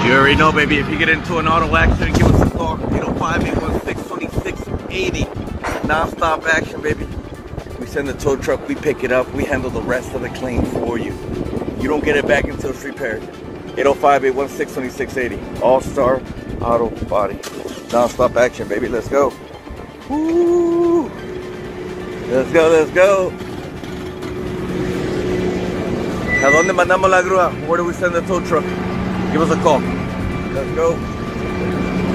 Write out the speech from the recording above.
You already know, baby. If you get into an auto accident, give us a call. 805-816-2680. Non-stop action, baby. We send the tow truck. We pick it up. We handle the rest of the claim for you. You don't get it back until it's repaired. 805-816-2680. All-Star Auto Body. Non-stop action, baby. Let's go. Woo! Let's go, let's go. ¿A dónde mandamos la grúa? Where do we send the tow truck? Give us a call. Let's go.